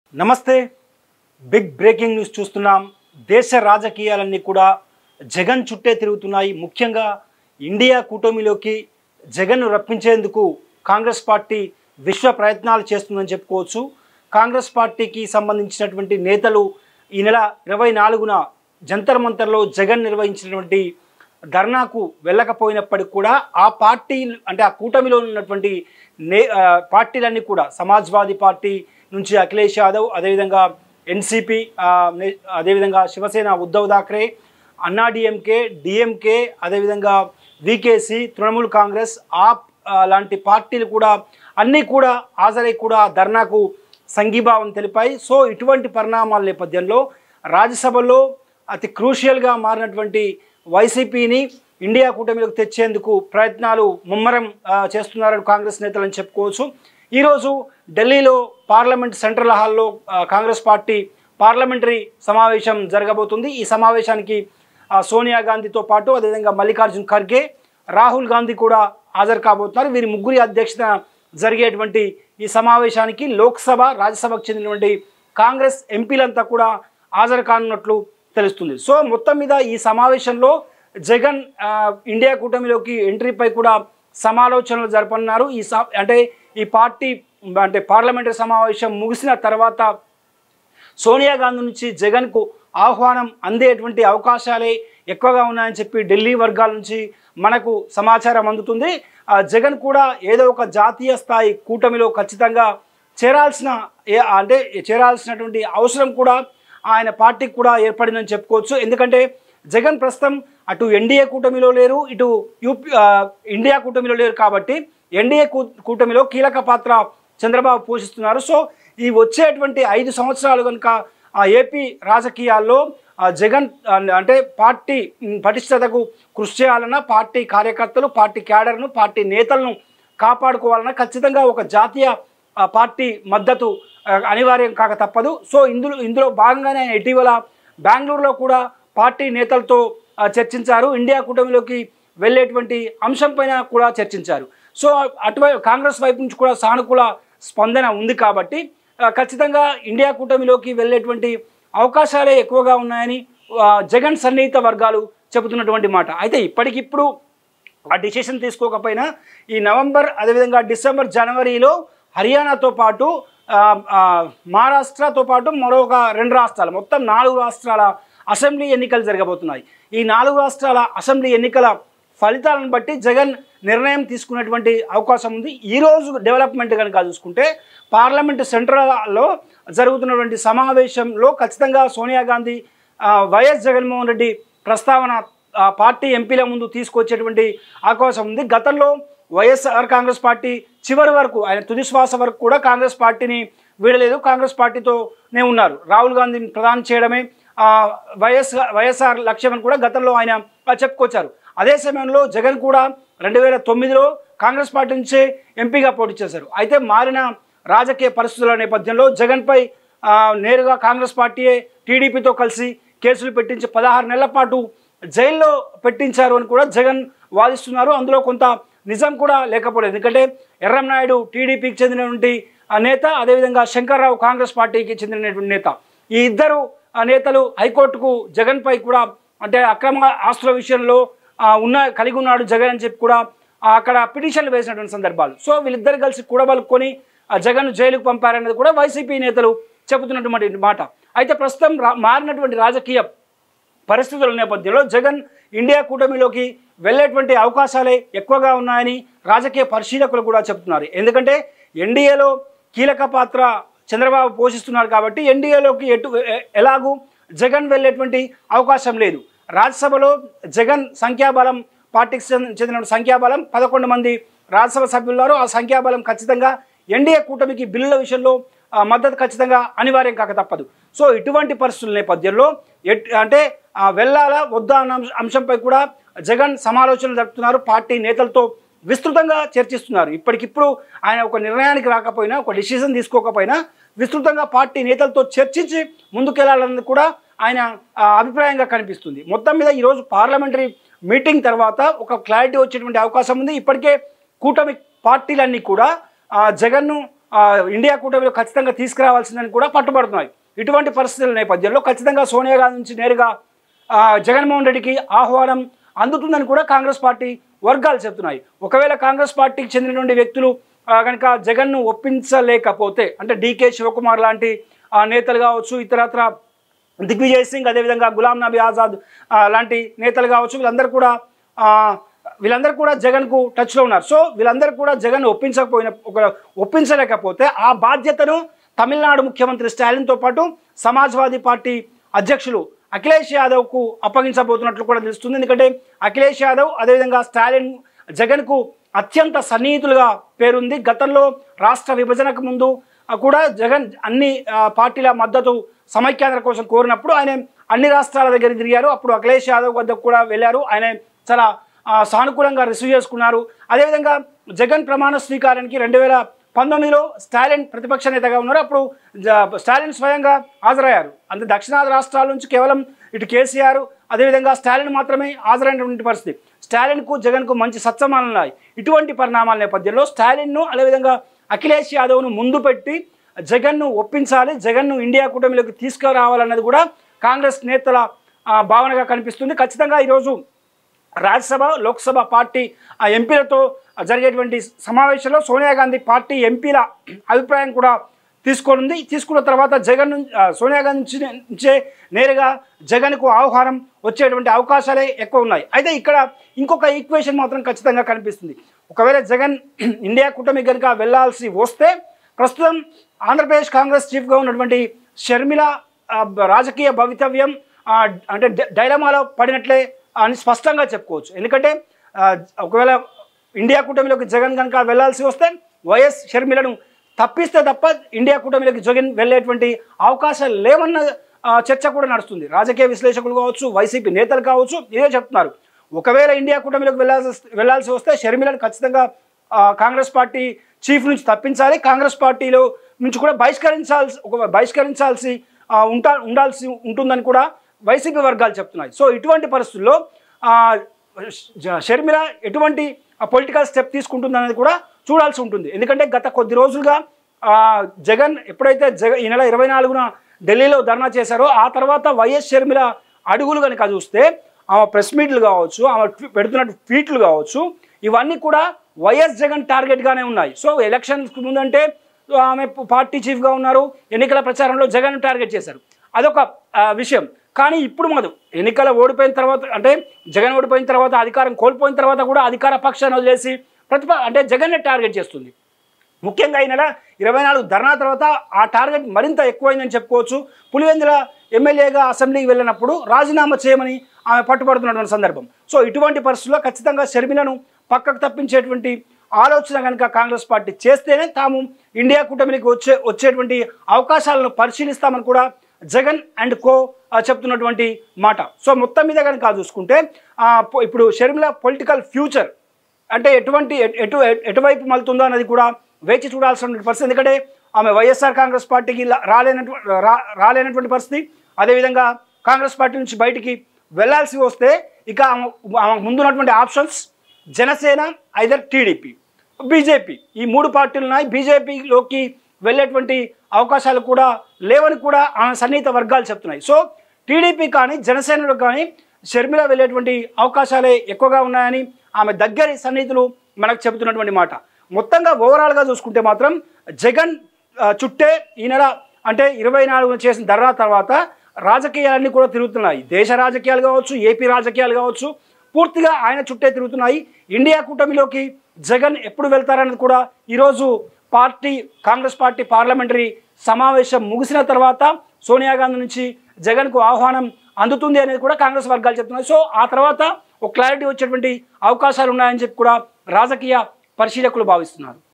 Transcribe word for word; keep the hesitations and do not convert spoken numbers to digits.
నమస్తే big breaking news చూస్తున్నాం. దేశ రాజకీయాలన్నీ కూడా జగన్ చుట్టే తిరుగుతున్నాయి. ముఖ్యంగా ఇండియా కూటమిలోకి జగన్ను రప్పించేందుకు కాంగ్రెస్ పార్టీ విశ్వ ప్రయత్నాలు చేస్తుందని చెప్పుకోవచ్చు. కాంగ్రెస్ పార్టీకి సంబంధించినటువంటి నేతలు ఈ నెల ఇరవై నాలుగున జంతర్ మంతర్లో జగన్ నిర్వహించినటువంటి ధర్నాకు వెళ్ళకపోయినప్పటికీ కూడా ఆ పార్టీ అంటే ఆ కూటమిలో ఉన్నటువంటి నే పార్టీలన్నీ కూడా సమాజ్వాదీ పార్టీ నుంచి అఖిలేష్ యాదవ్, అదేవిధంగా ఎన్సిపి, అదేవిధంగా శివసేన ఉద్ధవ్ థాక్రే, అన్నా డిఎంకే, డిఎంకే, అదేవిధంగా వికేసి, తృణమూల్ కాంగ్రెస్, ఆప్ లాంటి పార్టీలు కూడా అన్నీ కూడా హాజరై కూడా ధర్నాకు సంఘీభావం తెలిపాయి. సో ఇటువంటి పరిణామాల నేపథ్యంలో రాజ్యసభలో అతి క్రూషియల్గా మారినటువంటి వైసీపీని ఇండియా కూటమిలోకి తెచ్చేందుకు ప్రయత్నాలు ముమ్మరం చేస్తున్నారని కాంగ్రెస్ నేతలని చెప్పుకోవచ్చు. ఈరోజు ఢిల్లీలో పార్లమెంట్ సెంట్రల్ హాల్లో కాంగ్రెస్ పార్టీ పార్లమెంటరీ సమావేశం జరగబోతుంది. ఈ సమావేశానికి సోనియా గాంధీతో పాటు అదేవిధంగా మల్లికార్జున్ ఖర్గే, రాహుల్ గాంధీ కూడా హాజరు కాబోతున్నారు. వీరి ముగ్గురి అధ్యక్షతన జరిగేటువంటి ఈ సమావేశానికి లోక్సభ, రాజ్యసభకు చెందినటువంటి కాంగ్రెస్ ఎంపీలంతా కూడా హాజరు కానున్నట్లు తెలుస్తుంది. సో మొత్తం మీద ఈ సమావేశంలో జగన్ ఇండియా కూటమిలోకి ఎంట్రీపై కూడా సమాలోచనలు జరపనున్నారు. ఈ అంటే ఈ పార్టీ అంటే పార్లమెంటరీ సమావేశం ముగిసిన తర్వాత సోనియా గాంధీ నుంచి జగన్కు ఆహ్వానం అందేటువంటి అవకాశాలే ఎక్కువగా ఉన్నాయని చెప్పి ఢిల్లీ వర్గాల నుంచి మనకు సమాచారం అందుతుంది. జగన్ కూడా ఏదో ఒక జాతీయ స్థాయి కూటమిలో ఖచ్చితంగా చేరాల్సిన అంటే చేరాల్సినటువంటి అవసరం కూడా ఆయన పార్టీకి కూడా ఏర్పడిందని చెప్పుకోవచ్చు. ఎందుకంటే జగన్ ప్రస్తుతం అటు ఎన్డీఏ కూటమిలో లేరు, ఇటు యూపీ ఇండియా కూటమిలో లేరు. కాబట్టి ఎన్డీఏ కూటమిలో కీలక పాత్ర చంద్రబాబు పోషిస్తున్నారు. సో ఈ వచ్చేటువంటి ఐదు సంవత్సరాలు కనుక ఆ ఏపీ రాజకీయాల్లో జగన్ అంటే పార్టీ పటిష్టతకు కృషి చేయాలన్నా, పార్టీ కార్యకర్తలు, పార్టీ క్యాడర్ను, పార్టీ నేతలను కాపాడుకోవాలన్నా ఖచ్చితంగా ఒక జాతీయ పార్టీ మద్దతు అనివార్యం కాక తప్పదు. సో ఇందులో ఇందులో భాగంగానే ఇటీవల బెంగళూరులో కూడా పార్టీ నేతలతో చర్చించారు. ఇండియా కూటమిలోకి వెళ్ళేటువంటి అంశం పైన కూడా చర్చించారు. సో అటువైపు కాంగ్రెస్ వైపు నుంచి కూడా సానుకూల స్పందన ఉంది. కాబట్టి ఖచ్చితంగా ఇండియా కూటమిలోకి వెళ్ళేటువంటి అవకాశాలే ఎక్కువగా ఉన్నాయని జగన్ సన్నిహిత వర్గాలు చెబుతున్నటువంటి మాట. అయితే ఇప్పటికిప్పుడు ఆ డిసిషన్ తీసుకోకపోయినా ఈ నవంబర్, అదేవిధంగా డిసెంబర్, జనవరిలో హర్యానాతో పాటు మహారాష్ట్రతో పాటు మరొక రెండు రాష్ట్రాలు, మొత్తం నాలుగు రాష్ట్రాల అసెంబ్లీ ఎన్నికలు జరగబోతున్నాయి. ఈ నాలుగు రాష్ట్రాల అసెంబ్లీ ఎన్నికల ఫలితాలను బట్టి జగన్ నిర్ణయం తీసుకునేటువంటి అవకాశం ఉంది. ఈరోజు డెవలప్మెంట్ కనుక చూసుకుంటే పార్లమెంటు సెంట్రల్లో జరుగుతున్నటువంటి సమావేశంలో ఖచ్చితంగా సోనియా గాంధీ వైఎస్ జగన్మోహన్ రెడ్డి ప్రస్తావన పార్టీ ఎంపీల ముందు తీసుకొచ్చేటువంటి అవకాశం ఉంది. గతంలో వైఎస్ఆర్ కాంగ్రెస్ పార్టీ చివరి వరకు ఆయన తుది శ్వాస వరకు కూడా కాంగ్రెస్ పార్టీని వీడలేదు, కాంగ్రెస్ పార్టీతోనే ఉన్నారు. రాహుల్ గాంధీని ప్రధానం చేయడమే వైఎస్ వైఎస్ఆర్ లక్ష్యమని కూడా గతంలో ఆయన చెప్పుకొచ్చారు. అదే సమయంలో జగన్ కూడా రెండు వేల తొమ్మిదిలో కాంగ్రెస్ పార్టీ నుంచే ఎంపీగా పోటీ చేశారు. అయితే మారిన రాజకీయ పరిస్థితుల నేపథ్యంలో జగన్పై నేరుగా కాంగ్రెస్ పార్టీయే టీడీపీతో కలిసి కేసులు పెట్టించి పదహారు నెలల పాటు జైల్లో పెట్టించారు అని కూడా జగన్ వాదిస్తున్నారు. అందులో కొంత నిజం కూడా లేకపోలేదు. ఎందుకంటే ఎర్రంనాయుడు టీడీపీకి చెందినటువంటి నేత, అదేవిధంగా శంకర్రావు కాంగ్రెస్ పార్టీకి చెందినటువంటి నేత. ఈ ఇద్దరు నేతలు హైకోర్టుకు జగన్పై కూడా అంటే అక్రమ ఆస్తుల విషయంలో ఉన్న కలిగి ఉన్నాడు జగన్ అని చెప్పి కూడా అక్కడ పిటిషన్లు వేసినటువంటి సందర్భాలు. సో వీళ్ళిద్దరు కలిసి కూడబలుకొని జగన్ జైలుకు పంపారనేది కూడా వైసీపీ నేతలు చెబుతున్నటువంటి మాట. అయితే ప్రస్తుతం మారినటువంటి రాజకీయ పరిస్థితుల నేపథ్యంలో జగన్ ఇండియా కూటమిలోకి వెళ్ళేటువంటి అవకాశాలే ఎక్కువగా ఉన్నాయని రాజకీయ పరిశీలకులు కూడా చెబుతున్నారు. ఎందుకంటే ఎన్డీఏలో కీలక పాత్ర చంద్రబాబు పోషిస్తున్నారు కాబట్టి ఎన్డీఏలోకి ఎటు ఎలాగూ జగన్ వెళ్ళేటువంటి అవకాశం లేదు. రాజ్యసభలో జగన్ సంఖ్యాబలం, పార్టీకి చెందిన సంఖ్యాబలం పదకొండు మంది రాజ్యసభ సభ్యులున్నారు. ఆ సంఖ్యాబలం ఖచ్చితంగా ఎన్డీఏ కూటమికి బిల్లుల విషయంలో మద్దతు ఖచ్చితంగా అనివార్యం కాక తప్పదు. సో ఇటువంటి పరిస్థితుల నేపథ్యంలో అంటే వెళ్ళాలా వద్దా అన్న అంశంపై కూడా జగన్ సమాలోచనలు జరుపుతున్నారు. పార్టీ నేతలతో విస్తృతంగా చర్చిస్తున్నారు. ఇప్పటికిప్పుడు ఆయన ఒక నిర్ణయానికి రాకపోయినా, ఒక డిసిషన్ తీసుకోకపోయినా విస్తృతంగా పార్టీ నేతలతో చర్చించి ముందుకెళ్లాలన్నది కూడా ఆయన అభిప్రాయంగా కనిపిస్తుంది. మొత్తం మీద ఈరోజు పార్లమెంటరీ మీటింగ్ తర్వాత ఒక క్లారిటీ వచ్చేటువంటి అవకాశం ఉంది. ఇప్పటికే కూటమి పార్టీలన్నీ కూడా జగన్ను ఇండియా కూటమిలో ఖచ్చితంగా తీసుకురావాల్సిందని కూడా పట్టుబడుతున్నాయి. ఇటువంటి పరిస్థితుల నేపథ్యంలో ఖచ్చితంగా సోనియా గాంధీ నుంచి నేరుగా జగన్మోహన్ రెడ్డికి ఆహ్వానం అందుతుందని కూడా కాంగ్రెస్ పార్టీ వర్గాలు చెప్తున్నాయి. ఒకవేళ కాంగ్రెస్ పార్టీకి చెందినటువంటి వ్యక్తులు కనుక జగన్ను ఒప్పించలేకపోతే, అంటే డీకే శివకుమార్ లాంటి నేతలు కావచ్చు, ఇతరత్ర దిగ్విజయ్ సింగ్, అదేవిధంగా గులాం నబీ ఆజాద్ లాంటి నేతలు కావచ్చు, వీళ్ళందరూ కూడా వీళ్ళందరూ కూడా జగన్కు టచ్లో ఉన్నారు. సో వీళ్ళందరూ కూడా జగన్ ఒప్పించకపోయిన ఒక ఒప్పించలేకపోతే ఆ బాధ్యతను తమిళనాడు ముఖ్యమంత్రి స్టాలిన్తో పాటు సమాజ్వాదీ పార్టీ అధ్యక్షులు అఖిలేష్ యాదవ్కు అప్పగించబోతున్నట్లు కూడా తెలుస్తుంది. ఎందుకంటే అఖిలేష్ యాదవ్ అదేవిధంగా స్టాలిన్ జగన్కు అత్యంత సన్నిహితులుగా పేరుంది. గతంలో రాష్ట్ర విభజనకు ముందు కూడా జగన్ అన్ని పార్టీల మద్దతు సమైక్యాంధ్ర కోసం కోరినప్పుడు ఆయన అన్ని రాష్ట్రాల దగ్గర తిరిగారు. అప్పుడు అఖిలేష్ యాదవ్ వద్దకు కూడా వెళ్ళారు. ఆయన చాలా సానుకూలంగా రిసీవ్ చేసుకున్నారు. అదేవిధంగా జగన్ ప్రమాణ స్వీకారానికి రెండు వేల పంతొమ్మిదిలో స్టాలిన్ ప్రతిపక్ష నేతగా ఉన్నారు. అప్పుడు స్టాలిన్ స్వయంగా హాజరయ్యారు. అంటే దక్షిణాది రాష్ట్రాల నుంచి కేవలం ఇటు కేసీఆర్ అదేవిధంగా స్టాలిన్ మాత్రమే హాజరైనటువంటి పరిస్థితి. స్టాలిన్కు జగన్కు మంచి సత్సంబంధాలు ఉన్నాయి. ఇటువంటి పరిణామాల నేపథ్యంలో స్టాలిన్ను అదేవిధంగా అఖిలేష్ యాదవ్ను ముందు పెట్టి జగన్ను ఒప్పించాలి, జగన్ను ఇండియా కూటమిలోకి తీసుకురావాలన్నది కూడా కాంగ్రెస్ నేతల భావనగా కనిపిస్తుంది. ఖచ్చితంగా ఈరోజు రాజ్యసభ లోక్సభ పార్టీ ఆ ఎంపీలతో జరిగేటువంటి సమావేశంలో సోనియా గాంధీ పార్టీ ఎంపీల అభిప్రాయం కూడా తీసుకోనుంది. తీసుకున్న తర్వాత జగన్ సోనియా గాంధీ నుంచి నుంచే నేరుగా జగన్కు ఆహ్వానం వచ్చేటువంటి అవకాశాలే ఎక్కువ ఉన్నాయి. అయితే ఇక్కడ ఇంకొక ఈక్వేషన్ మాత్రం ఖచ్చితంగా కనిపిస్తుంది. ఒకవేళ జగన్ ఇండియా కూటమి కనుక వెళ్లాల్సి వస్తే ప్రస్తుతం ఆంధ్రప్రదేశ్ కాంగ్రెస్ చీఫ్గా ఉన్నటువంటి షర్మిల రాజకీయ భవితవ్యం అంటే డైలమాలో పడినట్లే అని స్పష్టంగా చెప్పుకోవచ్చు. ఎందుకంటే ఒకవేళ ఇండియా కూటమిలోకి జగన్ కనుక వెళ్లాల్సి వస్తే వైఎస్ షర్మిలను తప్పిస్తే తప్ప ఇండియా కూటమిలోకి జగన్ వెళ్ళేటువంటి అవకాశాలు లేవన్న చర్చ కూడా నడుస్తుంది. రాజకీయ విశ్లేషకులు కావచ్చు, వైసీపీ నేతలు కావచ్చు ఇదే చెప్తున్నారు. ఒకవేళ ఇండియా కూటమిలోకి వెళ్ళాల్సి వెళ్లాల్సి వస్తే షర్మిలను ఖచ్చితంగా కాంగ్రెస్ పార్టీ చీఫ్ నుంచి తప్పించాలి, కాంగ్రెస్ పార్టీలో నుంచి కూడా బహిష్కరించాల్సి ఒక బహిష్కరించాల్సి ఉంటా ఉండాల్సి ఉంటుందని కూడా వైసీపీ వర్గాలు చెప్తున్నాయి. సో ఇటువంటి పరిస్థితుల్లో షర్మిల ఎటువంటి పొలిటికల్ స్టెప్ తీసుకుంటుందనేది కూడా చూడాల్సి ఉంటుంది. ఎందుకంటే గత కొద్ది రోజులుగా జగన్ ఎప్పుడైతే జగ ఈ నెల ఇరవై నాలుగున ఢిల్లీలో ధర్నా చేశారో ఆ తర్వాత వైఎస్ షర్మిల అడుగులు కనుక చూస్తే ఆమె ప్రెస్ మీట్లు కావచ్చు, ఆమె పెడుతున్న ట్వీట్లు కావచ్చు, ఇవన్నీ కూడా వైఎస్ జగన్ టార్గెట్గానే ఉన్నాయి. సో ఎలక్షన్స్కి ముందంటే ఆమె పార్టీ చీఫ్గా ఉన్నారు, ఎన్నికల ప్రచారంలో జగన్ టార్గెట్ చేశారు, అదొక విషయం. కానీ ఇప్పుడు మాత్రం ఎన్నికల ఓడిపోయిన తర్వాత అంటే జగన్ ఓడిపోయిన తర్వాత అధికారం కోల్పోయిన తర్వాత కూడా అధికార పక్షాన్ని వదిలేసి ప్రతిప అంటే జగన్నే టార్గెట్ చేస్తుంది. ముఖ్యంగా ఈ నెల ఇరవై నాలుగు ధర్నా తర్వాత ఆ టార్గెట్ మరింత ఎక్కువైందని చెప్పుకోవచ్చు. పులివెందుల ఎమ్మెల్యేగా అసెంబ్లీకి వెళ్ళినప్పుడు రాజీనామా చేయమని ఆమె పట్టుబడుతున్నటువంటి సందర్భం. సో ఇటువంటి పరిస్థితుల్లో ఖచ్చితంగా షర్మిలను పక్కకు తప్పించేటువంటి ఆలోచన కనుక కాంగ్రెస్ పార్టీ చేస్తేనే తాము ఇండియా కూటమికి వచ్చే వచ్చేటువంటి అవకాశాలను పరిశీలిస్తామని కూడా జగన్ అండ్ కో చెప్తున్నటువంటి మాట. సో మొత్తం మీద కనుక చూసుకుంటే ఇప్పుడు షర్మిల పొలిటికల్ ఫ్యూచర్ అంటే ఎటువంటి ఎటు ఎటువైపు మలుతుందో అనేది కూడా వేచి చూడాల్సిన పరిస్థితి. ఎందుకంటే ఆమె వైఎస్ఆర్ కాంగ్రెస్ పార్టీకి రాలేనటువంటి రాలేనటువంటి పరిస్థితి, అదేవిధంగా కాంగ్రెస్ పార్టీ నుంచి బయటికి వెళ్లాల్సి వస్తే ఇక ఆమె ముందున్నటువంటి ఆప్షన్స్ జనసేన, ఐదర్ టీడీపీ, బీజేపీ, ఈ మూడు పార్టీలు ఉన్నాయి. బీజేపీలోకి వెళ్ళేటువంటి అవకాశాలు కూడా లేవని కూడా ఆమె సన్నిహిత వర్గాలు చెప్తున్నాయి. సో టీడీపీ కానీ జనసేనలో కానీ షర్మిల వెళ్ళేటువంటి అవకాశాలే ఎక్కువగా ఉన్నాయని ఆమె దగ్గరి సన్నిహితులు మనకు చెబుతున్నటువంటి మాట. మొత్తంగా ఓవరాల్గా చూసుకుంటే మాత్రం జగన్ చుట్టే ఈ నెల అంటే ఇరవై నాలుగున చేసిన ధర్నా తర్వాత రాజకీయాలన్నీ కూడా తిరుగుతున్నాయి. దేశ రాజకీయాలు కావచ్చు, ఏపీ రాజకీయాలు కావచ్చు, పూర్తిగా ఆయన చుట్టే తిరుగుతున్నాయి. ఇండియా కూటమిలోకి జగన్ ఎప్పుడు వెళ్తారన్నది కూడా ఈరోజు పార్టీ కాంగ్రెస్ పార్టీ పార్లమెంటరీ సమావేశం ముగిసిన తర్వాత సోనియా గాంధీ నుంచి జగన్కు ఆహ్వానం అందుతుంది అనేది కూడా కాంగ్రెస్ వర్గాలు చెప్తున్నాయి. సో ఆ తర్వాత ఒక క్లారిటీ వచ్చేటువంటి అవకాశాలు ఉన్నాయని చెప్పి కూడా రాజకీయ పరిశీలకులు భావిస్తున్నారు.